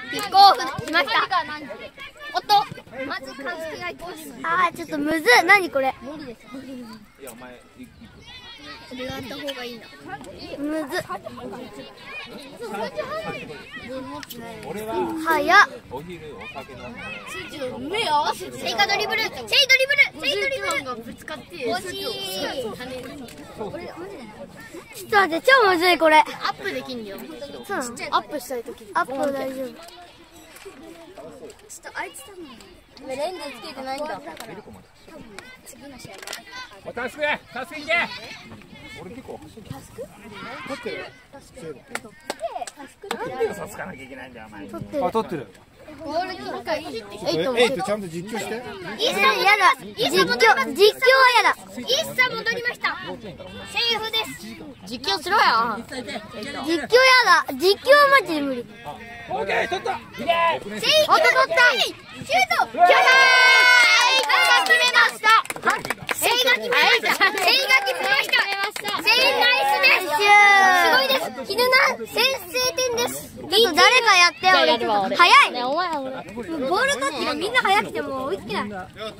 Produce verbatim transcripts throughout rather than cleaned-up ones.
キックオフしました。おっと、まず鑑識が行きます。あー、ちょっとむずい。何これ。無理です。いや、お前、これがあった方がいいな。むずっ。早っ。目合わせて。セイカドリブル。セイドリブル。セイドリブル。セイドリブル。ぶつかって。惜しい。ちょっと待って、超むずいこれ。アップできんだよ。そうなの？アップしたいとき。アップ大丈夫。ちょっとあいつ多分レンズつけてないんだ。次の試合。 おタスク、タスクいけ。俺結構走る。タスク？取ってる。タスク。なんで嘘つかなきゃいけないんだよお前。あ、取ってる。 ボールキックいいよ。 えいってちゃんと実況して。 イーサやだ。実況実況はやだ。イーサ戻りました。セーフです。実況しろよ。実況やだ。実況はマジで無理。 オッケー、取った。いけ。 セイおっと取った。シュート。やだー。決めました。セイが決めました。セイが決めました。セイナイスです。すごいです。キヌナ先制点です。ちょっと誰かやってよ。早い。ボールタッチがみんな早くても追いつけない。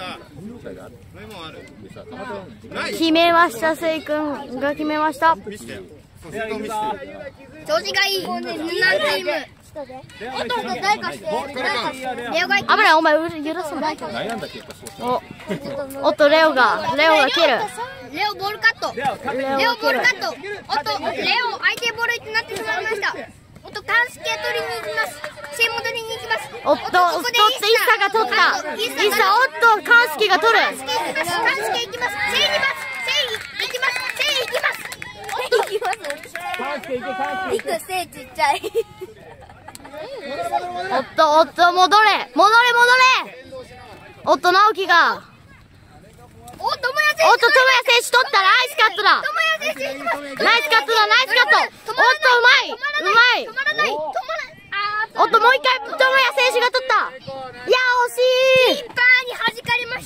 決めました。セイ君が決めました。調子がいい。ヌナチーム。おっと誰かしてレオが危ない。お前許すない。おおっとレオがレオが蹴る。レオボールカット。レオボールカット。おっとレオ相手ボールになってしまいました。おっと鑑識を取りに行きます。セイも取りに行きます。おっとここでイッサが取った。イッサおっと鑑識が取る。鑑識行きます。鑑識行きます。セイ行きます。セイ行きます。セイ行きます。セイ行きます。鑑識行け鑑識。リクセイちっちゃい。おっとおっと戻れ戻れ戻れ。おっと直樹がおっと智也選手取った。ナイスカットだ。ナイスカットだ。ナイスカット。おっとうまいうまい。おっともう一回智也選手が取った。いや惜しい。キーパーに弾かれました。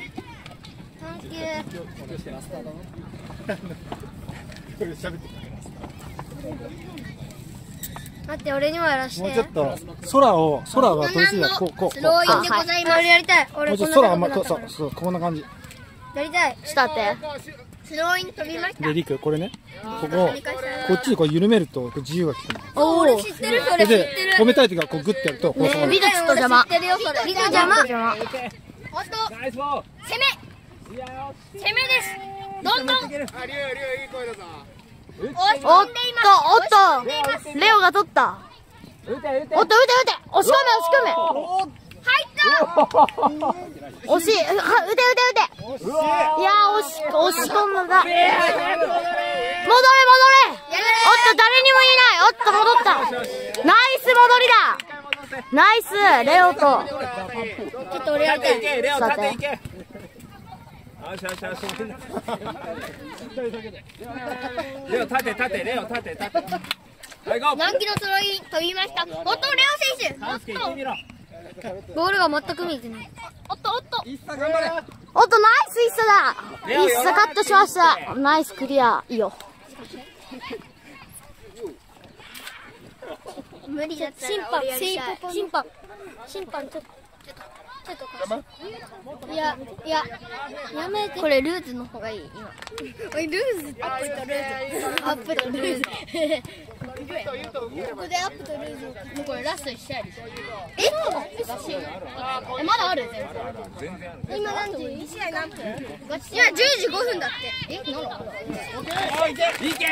待って俺にもやらして。 もうちょっと空を空が取りすぎた。こうこうスローインでございます。俺やりたい。俺もうちょっと空あんまそうそうこんな感じ。 やりたい。したって。スローイン飛びました。 でリクこれねこここっちでこう緩めると自由が利く。 おお。知ってるそれ知ってる。 で止めたい時はこうグッてやるとこうそう。 リクちょっと邪魔。リク邪魔。おっと攻め攻めです。どんどん。おっとおっとレオが取った。おっと打て打て押し込め押し込め。入った惜しい。打て打て打て。いやー押し押し込んだ。戻れ戻れ。おっと誰にもいない。おっと戻った。ナイス戻りだ。ナイスレオと。ちょっと俺やりたい。 レオ縦行け。レオ立て立てレオ立て立て。 南紀のスローイン飛びました。おっとレオ選手。おっとボールが全く見えてない。おっとおっと。おっとナイスイッサだ。イッサカットしました。ナイスクリア。いいよ。無理だったら審判審判審判ちょっとちょっといやいややめて。これルーズの方がいい今。おいルーズアップとルーズアップとルーズここでアップとルーズ。もうこれラスト一試合でしょ。ええまだある全然。今何時？に試合何分？今じゅうじごふんだって。えなの？いけいけいけいけ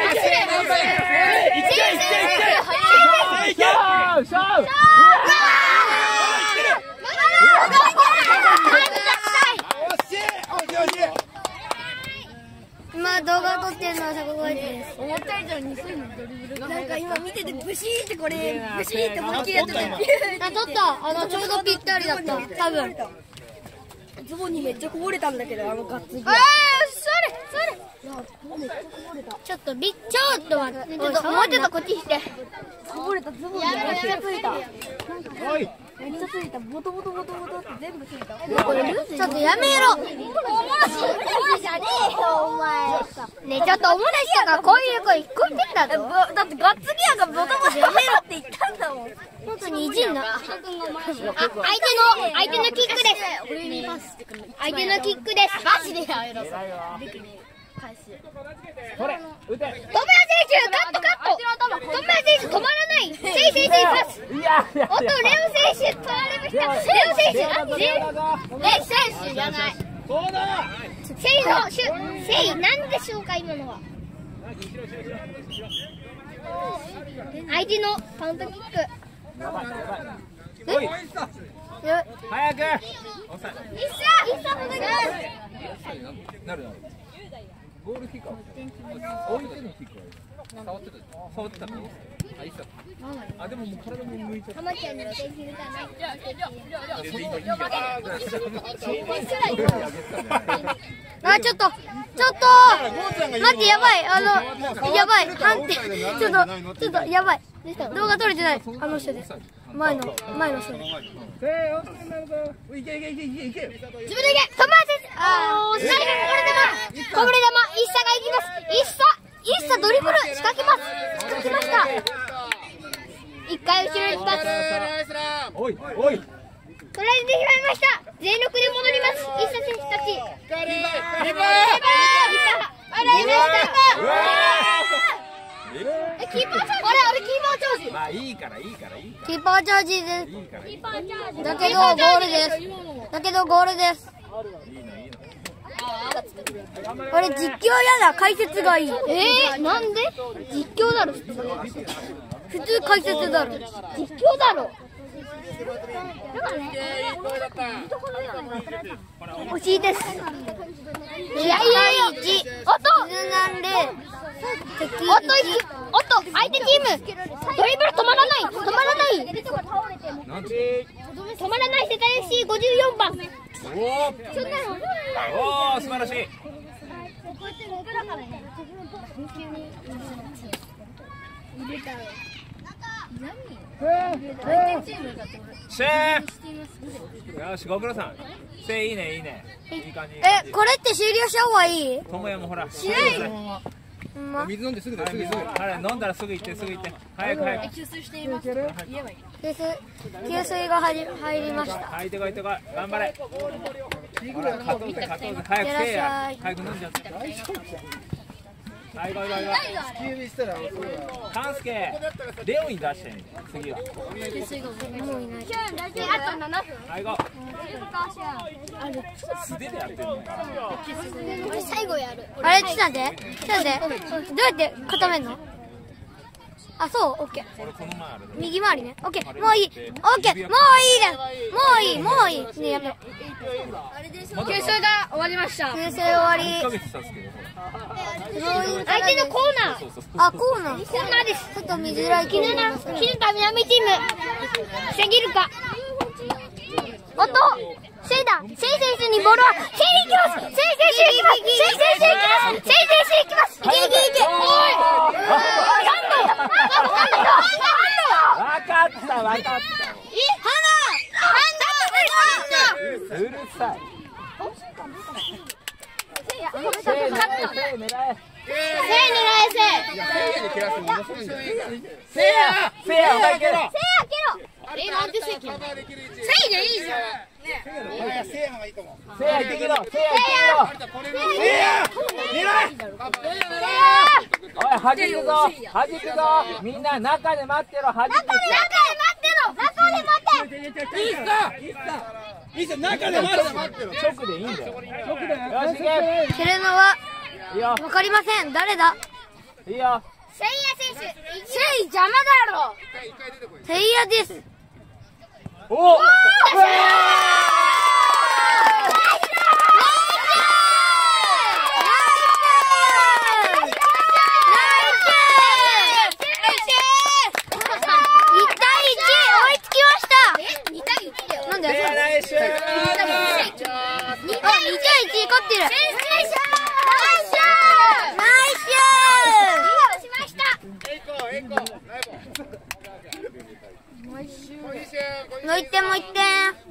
今動画撮ってるのは坂越です。思った以上にすぐドリブルがなんか今見ててブシーってこれブシーって思いっきりやってた。あ撮った。あのちょうどぴったりだった多分。ズボンにめっちゃこぼれたんだけどあのガッツリ。ああそれそれ。ちょっとびちょっと待って。ちょっともうちょっとこっち来て。こぼれたズボンにめっちゃついた。 めっちゃついた。ボトボトボトボトって全部ついた。ちょっとやめろ。おもろしじゃねえよお前。ねえちょっとおもろしとかこういう子一個言ってんだぞ。だってガッツギアがボトボトやめろって言ったんだもん。本当にいじんな。あ、相手の相手のキックです。相手のキックです。マジでやめろ。 これ打て。 トムヤ選手カットカット。トムヤ選手止まらない。セイセイセイパス。 いやいや。 おっとレオ選手取られました。レオ選手。レオ選手じゃない。セイのシュセイなんでしょうか今のは。相手のカウントキック。 おい。早く。 一射一射お願い。 なるなる。ゴールキックは置いてのキックは触ってた触ってたからあ、いいっすかあ、でももう体も向いちゃった。 浜ちゃんの手切るじゃない。あ、ちょっとちょっと待ってやばいあのやばい判定ちょっとちょっとやばい動画撮れてないあの人です前の前の人です。 いけいけいけいけいけ。 自分でいけ。止まって。ああ、こぼれ球。こぼれ球。一射がいきます。一射。一射ドリブル仕掛けます。仕掛けました。一回後ろにパス。 おいおい。 取られてしまいました。全力で戻ります。一射選手たち。リバー。リバー。あらいました。え、キーパーチャージ。あれあれキーパーチャージ。 まあいいからいいからいいから。 キーパーチャージです。だけどゴールです。だけどゴールです。これ実況やだ。解説がいい。えー、なんで？実況だろ普通。普通解説だろ。実況だろ。惜しいです。試合いち。おっと。なんで。おっと、おっと、相手チームドリブル止まらない止まらない止まらない世界 エフシーごじゅうよん 番。 おお、素晴らしい。シェーよし、ご苦労さん。せいいいねいいね。いい感じ。 え、これって終了した方がいい？ ともやもほら。 しない。 水飲んですぐですぐですぐ。 はい、飲んだらすぐ行ってすぐ行って。早く早く。 給水しています。給水給水が入り入りました。 はい、てこいてこい。頑張れ。ほら、勝とうぜ勝とうぜ。早くせいや。早く飲んじゃって。はい、ごいごいごい。カンスケ、レオに出してみて。次は。 もういない。あとななふん。 はい、ご。素手でやってるのか。 これ最後やる。あれ、ちょっと待って。ちょっと待って。どうやって固めるの？あ、そう、オッケー。右回りね。オッケー、もういい。オッケー、もういいです。もういい、もういい。ね、やめろ。 給水が終わりました。 給水終わり。相手のコーナー。あ、コーナー。コーナーです。ちょっと見づらい。絹な、絹田南チーム。防げるか。おっと、セイだ。セイ選手にボールは。セイ行きます。セイ選手行きます。セイ選手行きます。セイ選手行きます。いけいけいけ。おい。 わかったわかった。 え、ハンド。ハンド。 うるさい。 せいや、 せい狙え。 せい狙えせい。 せいや。せいや、お前蹴ろ。 せいや蹴ろ。 え、なんでせい蹴ろ。せいでいいじゃん。 せいや行ってけろ。せいや行ってけろ。せいや。狙え。おい、弾くぞ。弾くぞ。みんな中で待ってろ。弾く。 中で待ってろ。中で待って。 いいっすか。いいっす。中で待ってろ。 直でいいんだよ。直で。よし行け。 蹴るのは。 いいよ。 わかりません。誰だ。 いいよ。 せいや選手。せい邪魔だろ。せいやです。 おお。 ナイスもう一点もう一点。もう一点行こう。もう一点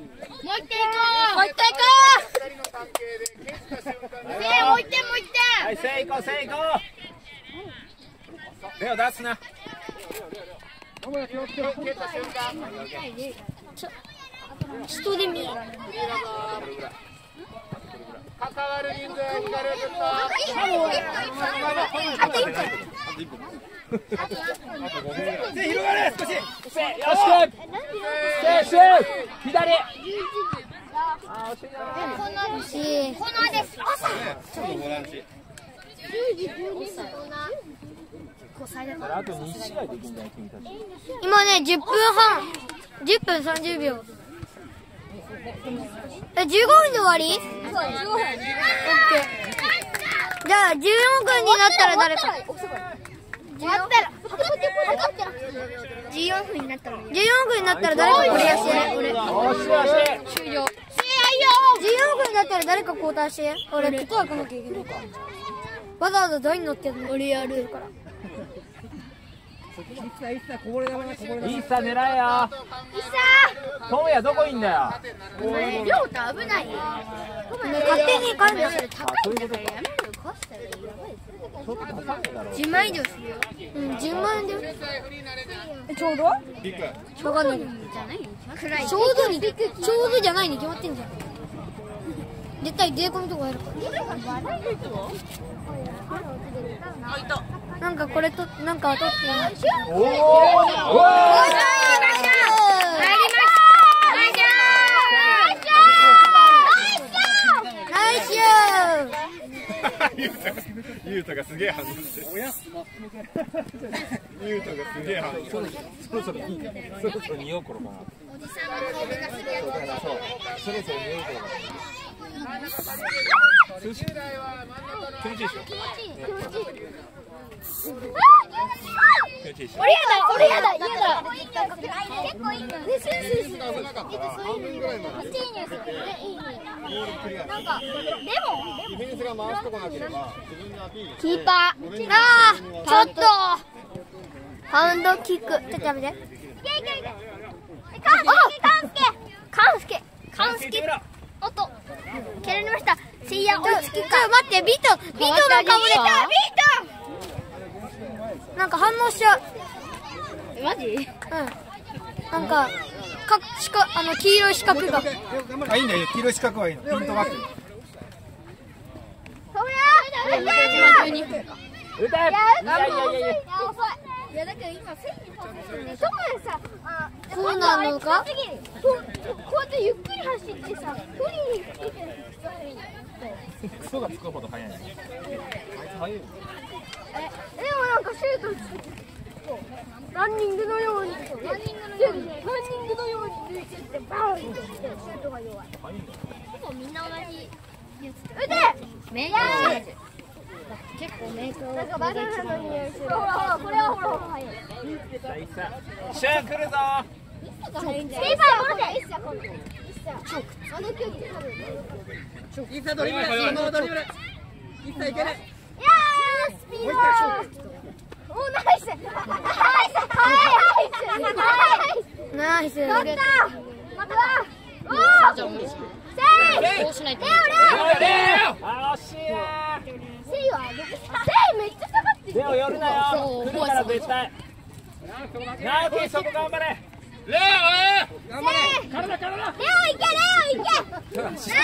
行こう。せいもう一点もう一点。 はい、せい行こうせい行こう。レオ出すな。 人で見る。 関わる人数が引かれると。 あと一個。 せい広がれ少し。せいよし。せいシュー左。あ惜しいな。 惜しい。コーナーです。 ちょっとボランチ。 あとに試合できんじゃない君たち。 今ねじゅっぷんはん。じゅっぷんさんじゅうびょう。えじゅうごふんで終わり？そうじゅうごふん。オッケー。じゃあじゅうよんふんになったら誰か。じゅうよんふんになったら。じゅうよんふんになったら誰かこれやして。俺。 終了。 じゅうよんふんになったら誰か交代して。俺ここは来なきゃいけないから。わざわざ台に乗ってんの。俺やるから。 いいさ狙えよ。トモヤどこいんだよ。 りょうた危ないよ。勝手に帰るんだ。 そういうことか。 じゅうまん以上するよ。うんじゅうまんで。ちょうど？わかんない。ちょうどにちょうどじゃないに決まってんじゃん。絶対税込みとかやるから。なんかこれとなんか取っていい？ おお。 ゆうたがすげえ反応して。ゆうたがすげえ反応。 そろそろいい。そろそろ匂う頃かな。 おじさんの顔がするやつ。 そう。そろそろ匂う頃かな。気持ちいいでしょ。気持ちいい。 俺やだ俺やだやだ。結構いいね。スースースー。なんかレモン。 ディフェンスが回すとこなければ自分がアピール。 キーパー。ああちょっと。パウンドキック。ちょっとやめて。カンスケカンスケカンスケおっと蹴られました。せいや追いつきか。待ってビートビートがかぶれた。ビートなんか反応しちゃう。マジ？うん。なんかかしかあの黄色い四角が。 あいいんだよ黄色い四角はいいの。ピントがあってる。 打て。いやいやいやいや。 いやだけど今せいにパスしてて、そこでさ、あ、そうなのか？こうやってゆっくり走ってさ、フリーにつけてクソがつくほど速い。あいつ速いよ。 え、でもなんかシュートランニングのようにランニングのようにランニングのように抜いてってバーンってシュートが弱い。ほぼみんな同じやつ。打て！メイン結構メイクなんかバナナの匂いする。ほらほらこれはほらほら早い。 シュー来るぞ。 ステイパーボールで。一切今度。一切。あの距離で。 インサドリブル。そのドリブル。一切いけない。 いやースピード。おーナイス。ナイス。ナイス。ナイス。取った。また。おー。セイ。レオレオ。 あ惜しい。 セイはセイめっちゃ下がってる。 レオ寄るなよ。来るから絶対。ナイスそこ頑張れ。 レオ頑張れ。体体。 レオ行けレオ行け。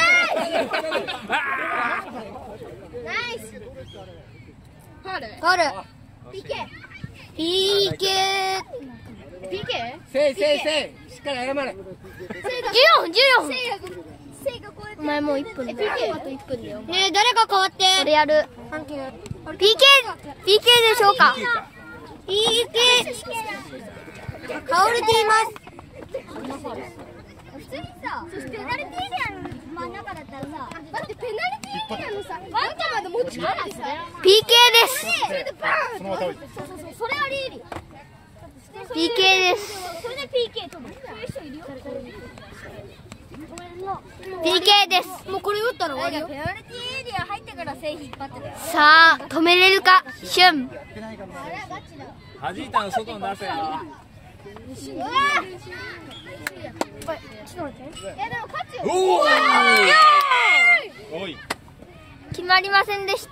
ナイス。ファウル。ファウル。ピーケー。ピーケー。ピーケー。 せいせいせい。しっかり謝れ。 じゅうよん、じゅうよん。お前もういっぷんだよ。あといっぷんだよ。ねえ、誰か変わって。俺やる。ピーケー、ピーケーでしょうか。ピーケー。倒れています。普通にさ、ペナルティーエリアの真ん中だったらさ、だってペナルティーエリアのさ、ワンカまで持ち込んでさ、ピーケーです。それでバーン。そうそうそう、それありえるよ。ピーケーです。それで ピーケー と思う。そういう人いるよ。ピーケー です。もうこれ打ったら終わりよ。ペナルティーエリア入ってから線引っ張ってたよ。さあ止めれるか、シュン。 弾いたの外に出せよ。 おい決まりませんでした。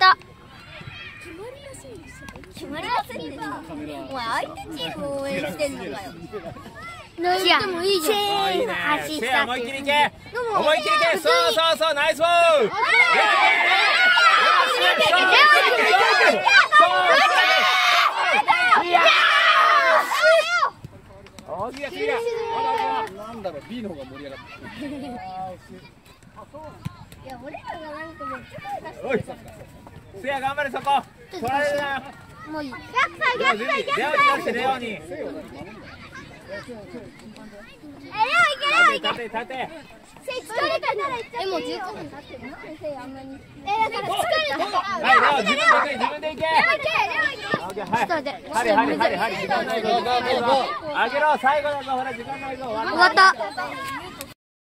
決まりませんでした。お前相手チームを応援してんのかよ。何でもいいじゃん。 いいね。せや思いっきりいけ。思いっきりいけ。そうそうそうナイスボール。 なんだろう B の方が盛り上がってる。 いや俺らがなんかめっちゃ声出してる。 せや頑張れそこ。取られるな。 もういい。逆サイ逆サイ逆サイ。 レオに出してレオに。 えレオいけレオいけ。 立て立て。 せい疲れたなら行っちゃって。えもうじゅうごふん経ってる。なんでせいあんなに。えだから疲れた。 はいレオ自分で自分で行け。 レオいけレオいけ。 はい。ハリハリハリハリ時間ないぞ。あげろ最後だぞほら時間ないぞ。 終わった。